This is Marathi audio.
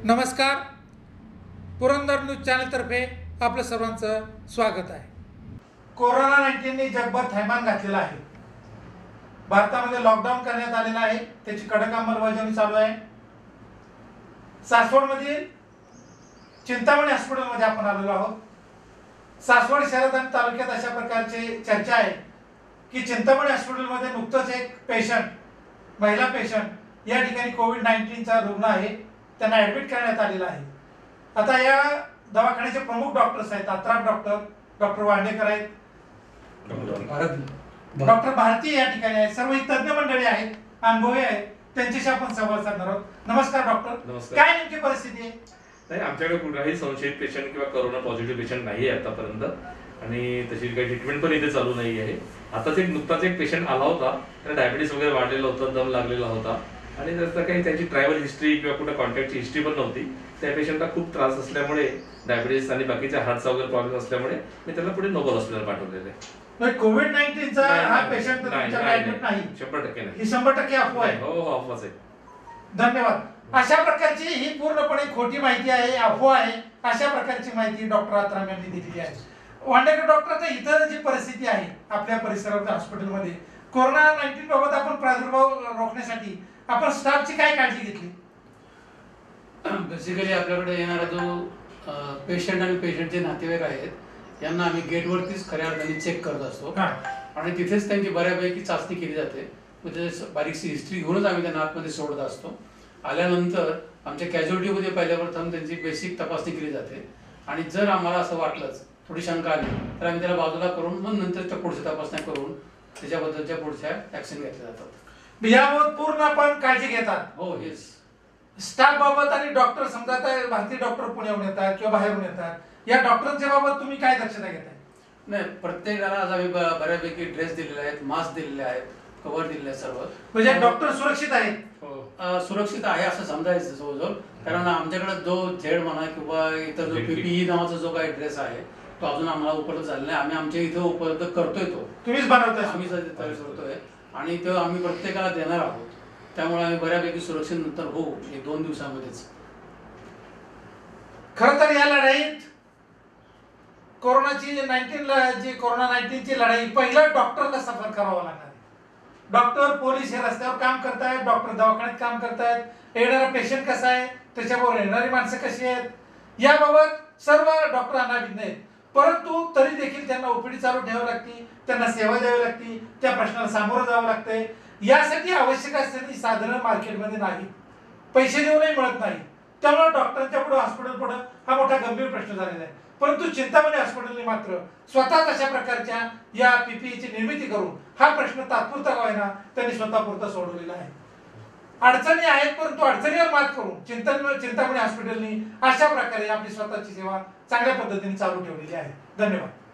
नमस्कार, पुरंदर न्यूज चॅनलतर्फे आपलं सर्वांचं स्वागत आहे। कोरोना 19 जगभर थैमान घातलेला आहे। भारतामध्ये लॉकडाऊन करण्यात आलेला आहे, त्याची कडक अंमलबजावणी चालू आहे। सासवडमधील चिंतामणी हॉस्पिटलमध्ये आपण आलेलो आहोत। सासवड शहरात आणि तालुक्यात अशा प्रकारची चर्चा आहे की चिंतामणी हॉस्पिटलमध्ये नुकतंच एक पेशंट महिला पेशंट या ठिकाणी कोविड-19 चा रुग्ण आहे, त्यांना ऍडमिट करण्यात आलेला आहे। आता या दवाखान्याचे प्रमुख डॉक्टर्स आहेत, अत्राप डॉक्टर वांडेकर आहेत, डॉक्टर भारती या ठिकाणी आहेत, सर्व तज्ञ मंडळी आहेत, अनुभवी आहेत, त्यांच्याशी आपण संवाद साधणार आहोत। नमस्कार डॉक्टर, काय नेमकी परिस्थिती आहे? नाही, आमच्याकडे कुठलाही संशयित पेशंट किंवा कोरोना पॉझिटिव्ह पेशंट नाही आहे आतापर्यंत, आणि तशी काही ट्रीटमेंट पण इथे चालू नाही आहे। आताच नुकताच एक पेशंट आला होता, त्याला डायबिटीस वगैरे वाढलेला होता, दम लागलेला होता, आणि त्याचा काही त्याची ट्रॅव्हल हिस्ट्री किंवा कुठे कॉन्टॅक्टची हिस्ट्री पण नव्हती। त्या पेशंटला खूप त्रास असल्यामुळे, डायबिटीस आणि बाकीच्या हार्टचा वगैरे प्रॉब्लेम असल्यामुळे मी त्याला पुढे नोबल हॉस्पिटल पाठवलेलं आहे। कोविड-19 चा हा पेशंट तुमच्याकडे ऍडमिट नाही? 100% नाही, ही 100% अफवा आहे। हो, अफवाच आहे। धन्यवाद। अशा प्रकारची ही पूर्णपणे खोटी माहिती आहे, अफवा आहे। अशा प्रकारची माहिती डॉक्टर अत्राम यांनी दिलेली आहे। वांडेकर डॉक्टरचा इतर जी परिस्थिती आहे आपल्या परिसरात हॉस्पिटलमध्ये, कोरोना-19 बाबत आपण प्रादुर्भाव रोखण्यासाठी आपण स्टाफची काय काळजी घेतली? बेसिकली आपल्याकडे येणारा जो पेशंट आणि पेशंटचे नातेवाईक आहेत यांना आम्ही गेटवरतीच खऱ्या अर्थाने चेक करत असतो, आणि तिथेच त्यांची बऱ्यापैकी चाचणी केली जाते। म्हणजे बारीकशी हिस्ट्री घेऊनच आम्ही त्यांना आतमध्ये सोडत असतो। आल्यानंतर आमच्या कॅज्युअलिटीमध्ये पहिल्या प्रथम त्यांची बेसिक तपासणी केली जाते, आणि जर आम्हाला असं वाटलंच, थोडी शंका आली, तर आम्ही त्याला बाजूला करून मग नंतरच्या पुढच्या तपासण्या करून त्याच्याबद्दलच्या पुढच्या ऍक्शन घेतल्या जातात। याबाबत पूर्ण आपण काळजी घेतात? हो, येस। स्टाफ बाबत आणि डॉक्टर, समजा आता भारतीय डॉक्टर पुण्याहून येतात किंवा बाहेरून येतात, या डॉक्टरांच्या बाबत तुम्ही काय दक्षता घेताय? नाही, प्रत्येकाला आज आम्ही बऱ्यापैकी ड्रेस दिलेले आहेत, मास्क दिलेले आहेत, कव्हर दिलेले आहेत सर्व। म्हणजे डॉक्टर सुरक्षित आहेत? सुरक्षित आहे असं समजायचं जवळजवळ, कारण आमच्याकडे जो झेड म्हणा किंवा इतर जो पीपीई नावाचा जो काही ड्रेस आहे तो अजून आम्हाला उपलब्ध झालेला नाही। आम्ही आमच्या इथे उपलब्ध करतोय, तो तुम्हीच बनवताय? आम्हीच करतोय, आणि तो आम्ही प्रत्येकाला देणार आहोत। त्यामुळे आम्ही बऱ्यापैकी सुरक्षित नंतर होऊ 1-2 दिवसामध्येच। खरं तर या लढाईत कोरोना-19 ची लढाई पहिला डॉक्टरला सफर करावा लागणार आहे। डॉक्टर, पोलीस हे रस्त्यावर काम करतायत, डॉक्टर दवाखान्यात काम करतायत, येणारा पेशंट कसा आहे, त्याच्याबरोबर येणारी माणसं कशी आहेत, याबाबत सर्व डॉक्टर अनाभिज्ञ आहेत। परंतु तरी देखील त्यांना ओपीडी चालू ठेवावी लागते, त्यांना सेवा द्यावी लागते, त्या प्रश्नाला सामोरं जावं लागतंय। यासाठी आवश्यक असलेली साधनं मार्केटमध्ये नाही, पैसे देऊनही मिळत नाही। त्यामुळे डॉक्टरांच्या पुढे, हॉस्पिटल पुढे हा मोठा गंभीर प्रश्न झालेला आहे। परंतु चिंतामणी हॉस्पिटलने मात्र स्वतः अशा प्रकारच्या या पीपीईची निर्मिती करून हा प्रश्न तात्पुरता का होईना त्यांनी स्वतःपुरता सोडवलेला आहे। अडचणी आहेत, परंतु अडचणीवर मात करून चिंतामणी हॉस्पिटलने अशा प्रकारे आपली स्वतःची सेवा चांगल्या पद्धतीने चालू ठेवलेली आहे। धन्यवाद।